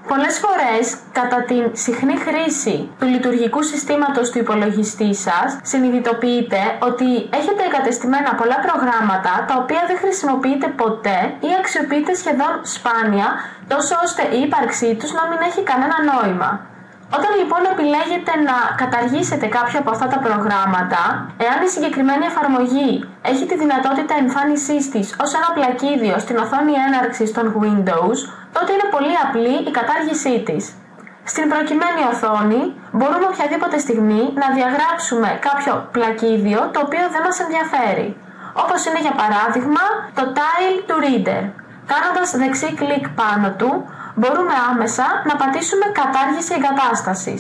Πολλές φορές, κατά την συχνή χρήση του λειτουργικού συστήματος του υπολογιστή σας, συνειδητοποιείτε ότι έχετε εγκατεστημένα πολλά προγράμματα τα οποία δεν χρησιμοποιείτε ποτέ ή αξιοποιείτε σχεδόν σπάνια, τόσο ώστε η ύπαρξή τους να μην έχει κανένα νόημα. Όταν λοιπόν επιλέγετε να καταργήσετε κάποιο από αυτά τα προγράμματα, εάν η συγκεκριμένη εφαρμογή έχει τη δυνατότητα εμφάνισής της ως ένα πλακίδιο στην οθόνη έναρξης των Windows, τότε είναι πολύ απλή η κατάργησή της. Στην προκειμένη οθόνη μπορούμε οποιαδήποτε στιγμή να διαγράψουμε κάποιο πλακίδιο το οποίο δεν μας ενδιαφέρει, όπως είναι για παράδειγμα το Tile to Reader. Κάνοντας δεξί κλικ πάνω του, μπορούμε άμεσα να πατήσουμε κατάργηση εγκατάστασης.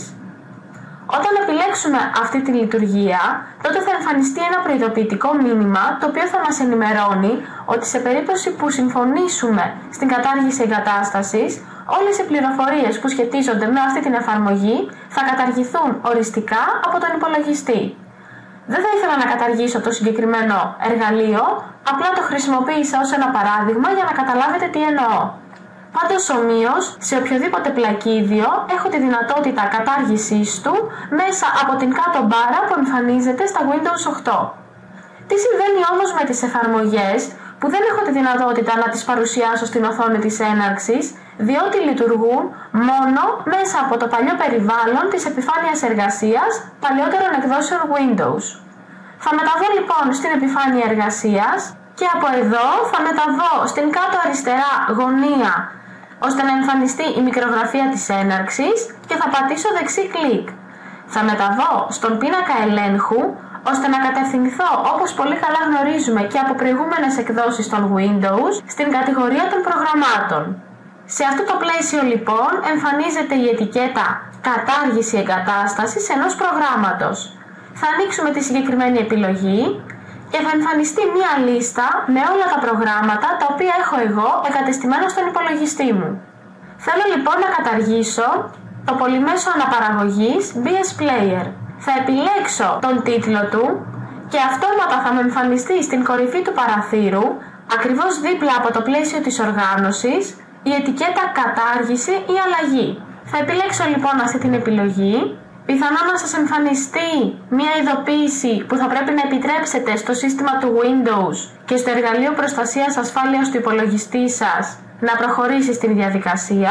Όταν επιλέξουμε αυτή τη λειτουργία, τότε θα εμφανιστεί ένα προειδοποιητικό μήνυμα το οποίο θα μας ενημερώνει ότι σε περίπτωση που συμφωνήσουμε στην κατάργηση εγκατάστασης, όλες οι πληροφορίες που σχετίζονται με αυτή την εφαρμογή θα καταργηθούν οριστικά από τον υπολογιστή. Δεν θα ήθελα να καταργήσω το συγκεκριμένο εργαλείο, απλά το χρησιμοποίησα ως ένα παράδειγμα για να καταλάβετε τι εννοώ. Πάντως ομοίως, σε οποιοδήποτε πλακίδιο έχω τη δυνατότητα κατάργησής του μέσα από την κάτω μπάρα που εμφανίζεται στα Windows 8. Τι συμβαίνει όμως με τις εφαρμογές που δεν έχω τη δυνατότητα να τις παρουσιάσω στην οθόνη της έναρξης, διότι λειτουργούν μόνο μέσα από το παλιό περιβάλλον της επιφάνειας εργασίας παλαιότερων εκδόσεων Windows. Θα μεταβώ λοιπόν στην επιφάνεια εργασίας και από εδώ θα μεταβώ στην κάτω αριστερά γωνία ώστε να εμφανιστεί η μικρογραφία της έναρξης και θα πατήσω δεξί κλικ. Θα μεταβώ στον πίνακα ελέγχου ώστε να κατευθυνθώ, όπως πολύ καλά γνωρίζουμε και από προηγούμενες εκδόσεις των Windows, στην κατηγορία των προγραμμάτων. Σε αυτό το πλαίσιο λοιπόν εμφανίζεται η ετικέτα «Κατάργηση εγκατάστασης ενός προγράμματος». Θα ανοίξουμε τη συγκεκριμένη επιλογή και θα εμφανιστεί μία λίστα με όλα τα προγράμματα τα οποία έχω εγώ εγκατεστημένα στον υπολογιστή μου. Θέλω λοιπόν να καταργήσω το πολυμέσο αναπαραγωγής BS Player. Θα επιλέξω τον τίτλο του και αυτόματα θα με εμφανιστεί στην κορυφή του παραθύρου, ακριβώς δίπλα από το πλαίσιο της οργάνωσης, η ετικέτα «Κατάργηση» ή «Αλλαγή». Θα επιλέξω λοιπόν αυτή την επιλογή. Πιθανόν να σας εμφανιστεί μια ειδοποίηση που θα πρέπει να επιτρέψετε στο σύστημα του Windows και στο εργαλείο προστασίας ασφάλειας του υπολογιστή σας να προχωρήσει στην διαδικασία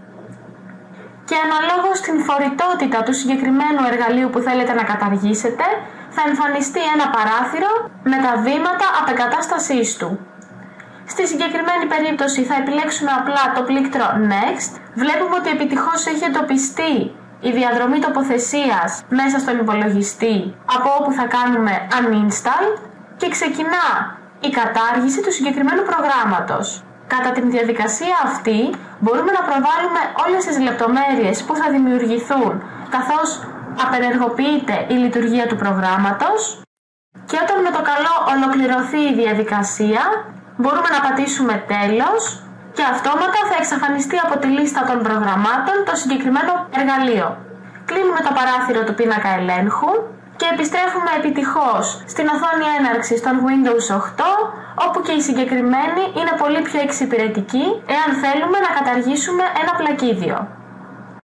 και αναλόγως στην φορητότητα του συγκεκριμένου εργαλείου που θέλετε να καταργήσετε θα εμφανιστεί ένα παράθυρο με τα βήματα απεγκατάστασής του. Στη συγκεκριμένη περίπτωση θα επιλέξουμε απλά το πλήκτρο Next. Βλέπουμε ότι επιτυχώς έχει εντοπιστεί η διαδρομή τοποθεσίας μέσα στον υπολογιστή από όπου θα κάνουμε uninstall και ξεκινά η κατάργηση του συγκεκριμένου προγράμματος. Κατά την διαδικασία αυτή μπορούμε να προβάλλουμε όλες τις λεπτομέρειες που θα δημιουργηθούν καθώς απενεργοποιείται η λειτουργία του προγράμματος και όταν με το καλό ολοκληρωθεί η διαδικασία μπορούμε να πατήσουμε τέλος και αυτόματα θα εξαφανιστεί από τη λίστα των προγραμμάτων το συγκεκριμένο εργαλείο. Κλείνουμε το παράθυρο του πίνακα ελέγχου και επιστρέφουμε επιτυχώς στην οθόνη έναρξης των Windows 8, όπου και η συγκεκριμένη είναι πολύ πιο εξυπηρετική εάν θέλουμε να καταργήσουμε ένα πλακίδιο.